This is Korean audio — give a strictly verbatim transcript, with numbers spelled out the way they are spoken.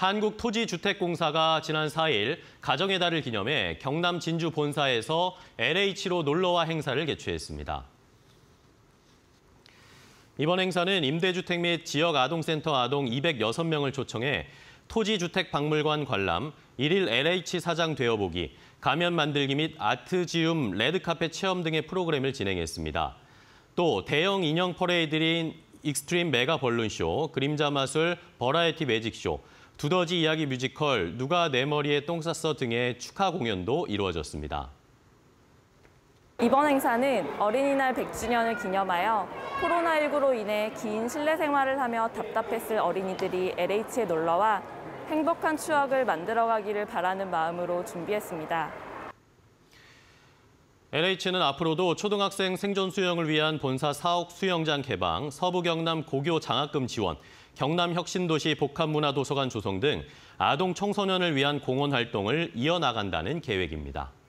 한국토지주택공사가 지난 사 일 가정의 달을 기념해 경남 진주 본사에서 엘에이치로 놀러와 행사를 개최했습니다. 이번 행사는 임대주택 및 지역아동센터 아동 이백육 명을 초청해 토지주택박물관 관람, 일일 엘에이치 사장 되어보기, 가면 만들기 및 아트지움 레드카펫 체험 등의 프로그램을 진행했습니다. 또 대형 인형 퍼레이드인 익스트림 메가 벌룬쇼, 그림자 마술, 버라이티 매직쇼, 두더지 이야기 뮤지컬, 누가 내 머리에 똥 쌌어 등의 축하 공연도 이루어졌습니다. 이번 행사는 어린이날 백 주년을 기념하여 코로나십구로 인해 긴 실내 생활을 하며 답답했을 어린이들이 엘에이치에 놀러와 행복한 추억을 만들어가기를 바라는 마음으로 준비했습니다. 엘에이치는 앞으로도 초등학생 생존 수영을 위한 본사 사옥 수영장 개방, 서부 경남 고교 장학금 지원, 경남 혁신도시 복합문화도서관 조성 등 아동 청소년을 위한 공헌 활동을 이어나간다는 계획입니다.